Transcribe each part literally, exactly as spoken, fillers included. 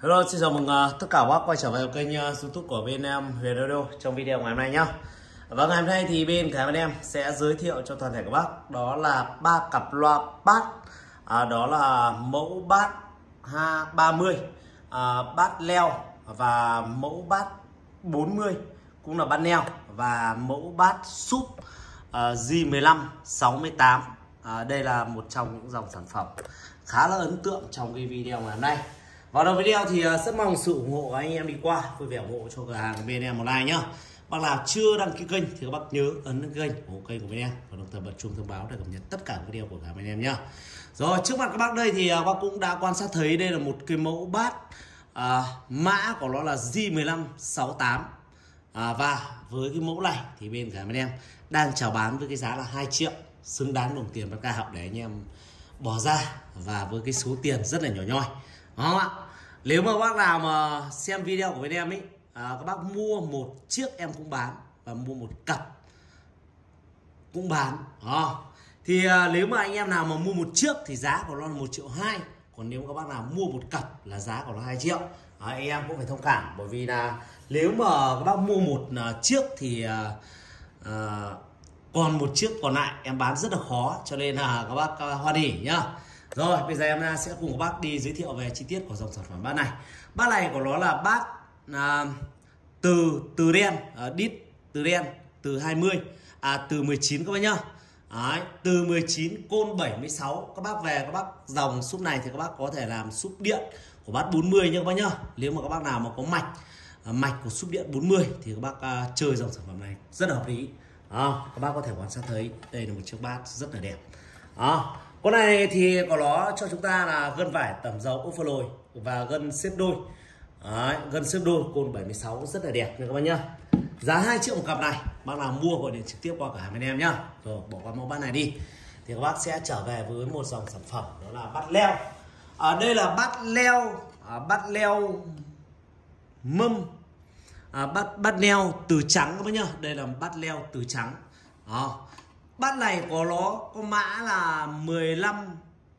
Hello, xin chào mừng uh, tất cả các bác quay trở về kênh uh, YouTube của bên em Huyền Audio trong video ngày hôm nay nhá. Và ngày hôm nay thì bên cả bên em sẽ giới thiệu cho toàn thể các bác đó là ba cặp loa bass, à, đó là mẫu bass H ba mươi, à, bass leo và mẫu bass bốn mươi cũng là bass neo và mẫu bass súp uh, G mười lăm sáu mươi tám. À, đây là một trong những dòng sản phẩm khá là ấn tượng trong cái video ngày hôm nay. Vào đầu video thì rất mong sự ủng hộ của anh em đi qua, vui vẻ ủng hộ cho cửa hàng bên em một like nhá. Bác nào chưa đăng ký kênh thì các bác nhớ ấn đăng ký kênh, ủng hộ kênh của bên em và đồng thời bật chuông thông báo để cập nhật tất cả video của cả bên em nhá. Rồi, trước mặt các bác đây thì bác cũng đã quan sát thấy đây là một cái mẫu bass, à, mã của nó là G mười lăm sáu tám, à, và với cái mẫu này thì bên cả bên em đang chào bán với cái giá là hai triệu, xứng đáng đồng tiền và ca học để anh em bỏ ra và với cái số tiền rất là nhỏ nhoi. Đúng không ạ? Nếu mà bác nào mà xem video của bên em ấy, à, các bác mua một chiếc em cũng bán và mua một cặp cũng bán. À, thì à, nếu mà anh em nào mà mua một chiếc thì giá của nó là một triệu hai, còn nếu các bác nào mua một cặp là giá của nó hai triệu. À, anh em cũng phải thông cảm, bởi vì là nếu mà các bác mua một uh, chiếc thì uh, uh, còn một chiếc còn lại em bán rất là khó, cho nên là các bác uh, hoan hỉ nhá. Rồi, bây giờ em sẽ cùng các bác đi giới thiệu về chi tiết của dòng sản phẩm bass này. Bass này của nó là bass à, từ từ đen, à, đít từ đen, từ hai mươi, à, từ mười chín các bác nhá. Đấy, từ mười chín côn bảy mươi sáu. Các bác về các bác dòng súp này thì các bác có thể làm súp điện của bass bốn mươi nha các bác nhá. Nếu mà các bác nào mà có mạch à, mạch của súp điện bốn mươi thì các bác à, chơi dòng sản phẩm này rất là hợp lý. À, các bác có thể quan sát thấy đây là một chiếc bass rất là đẹp. À, con này thì có nó cho chúng ta là gân vải tẩm dầu ốp phơ lồi và gân xếp đôi. Đấy, gân xếp đôi côn bảy mươi sáu rất là đẹp nha các bác nhá. Giá hai triệu một cặp này, bác nào mua gọi điện trực tiếp qua cả bên em nhá. Rồi, bỏ qua mẫu bass này đi thì các bác sẽ trở về với một dòng sản phẩm đó là bass leo. Ở đây là bass leo, à, bass leo mâm, à, bass bass leo từ trắng các bác nhá. Đây là bass leo từ trắng. Đó. Bass này có nó có mã là mười lăm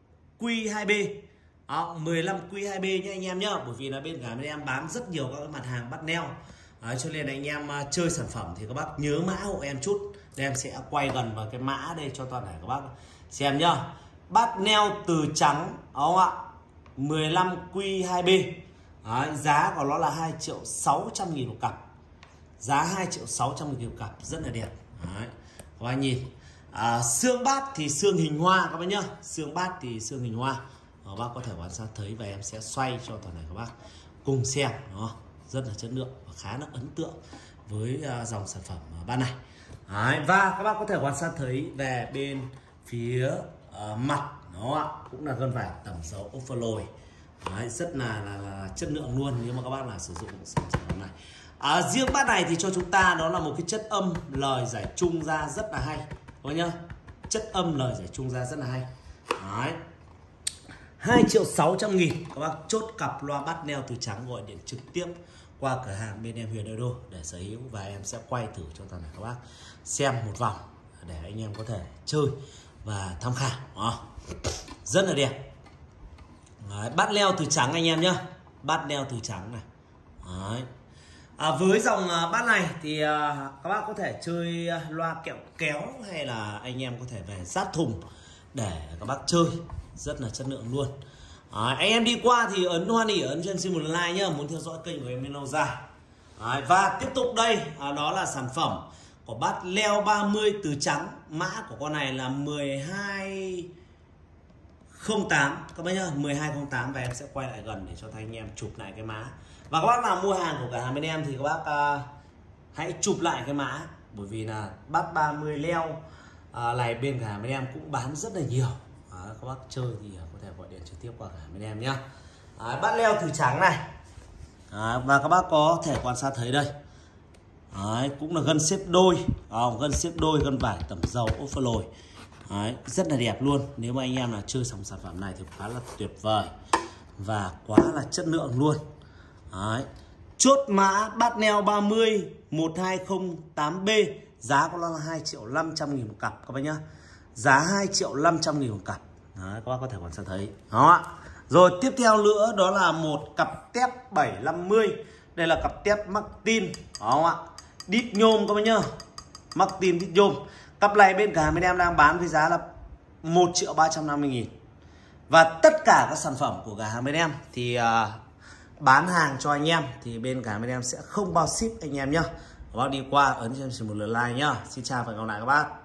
Q hai B. Đó, mười lăm Q hai B nha anh em nhá, bởi vì là bên cả bên em bán rất nhiều các mặt hàng bass neo. Đấy, cho nên là anh em uh, chơi sản phẩm thì các bác nhớ mã hộ em chút. Đây em sẽ quay gần vào cái mã đây cho toàn thể các bác xem nhá. Bass neo từ trắng, đúng không ạ? mười lăm Q hai B. Đấy, giá của nó là hai triệu sáu trăm nghìn một cặp. Giá hai triệu sáu trăm nghìn một cặp, rất là đẹp. Đấy, các bác nhìn. À, xương bass thì xương hình hoa các bác nhá. Xương bass thì xương hình hoa. Các bác có thể quan sát thấy và em sẽ xoay cho toàn thể các bác cùng xem. Đó, rất là chất lượng và khá là ấn tượng với uh, dòng sản phẩm uh, bass này. Đấy, và các bác có thể quan sát thấy về bên phía uh, mặt nó ạ, cũng là gân vải tẩm dầu ốp phơ lồi. Đấy, rất là, là, là chất lượng luôn nếu mà các bác nào sử dụng sản phẩm này. À, riêng bass này thì cho chúng ta đó là một cái chất âm lời giải trung ra rất là hay. Có nhá, chất âm lời giải trung ra rất là hay. Đấy, hai triệu sáu trăm nghìn các bác chốt cặp loa bass neo từ trắng, gọi điện trực tiếp qua cửa hàng bên em Huyền Audio để sở hữu và em sẽ quay thử cho toàn thể các bác xem một vòng để anh em có thể chơi và tham khảo. Đó, rất là đẹp. Đấy, bass neo từ trắng anh em nhá, bass neo từ trắng này. Đấy. À, với dòng uh, bass này thì uh, các bác có thể chơi uh, loa kẹo kéo hay là anh em có thể về rát thùng để các bác chơi rất là chất lượng luôn. À, anh em đi qua thì ấn hoan hỉ, ấn cho xin một like nhá, muốn theo dõi kênh của em lâu dài. À, và tiếp tục đây à, đó là sản phẩm của bass leo ba mươi từ trắng, mã của con này là mười hai không tám các bác nhá, mười hai không tám, và em sẽ quay lại gần để cho anh em chụp lại cái mã. Và các bác nào mua hàng của cả hàng bên em thì các bác uh, hãy chụp lại cái mã, bởi vì là bass ba mươi leo uh, này bên cả hàng bên em cũng bán rất là nhiều. À, các bác chơi thì có thể gọi điện trực tiếp qua cả bên em nhá. À, bass leo từ trắng này. À, và các bác có thể quan sát thấy đây. Đấy, cũng là gân xếp đôi, à, gân xếp đôi, gân vải tẩm dầu ốp phơ lồi. Đấy, rất là đẹp luôn. Nếu mà anh em là chơi dòng sản phẩm này thì khá là tuyệt vời và quá là chất lượng luôn. Đấy, chốt mã bass neo ba mươi một hai không tám B, giá của nó là hai triệu năm trăm nghìn một cặp các bác nhá. Giá hai triệu năm trăm nghìn một cặp. Đấy, các bác có thể quan sát thấy. Đó. Rồi tiếp theo nữa đó là một cặp tép bảy năm mươi. Đây là cặp tép Martin, đúng không ạ? Đít nhôm các bạn nhá. Martin đít nhôm. Cặp này bên cửa hàng bên em đang bán với giá là một triệu ba trăm năm mươi nghìn. Và tất cả các sản phẩm của cửa hàng bên em thì uh, bán hàng cho anh em thì bên cửa hàng bên em sẽ không bao ship anh em nhá. Các bác đi qua ấn cho em một lượt like nhá. Xin chào và hẹn gặp lại các bác.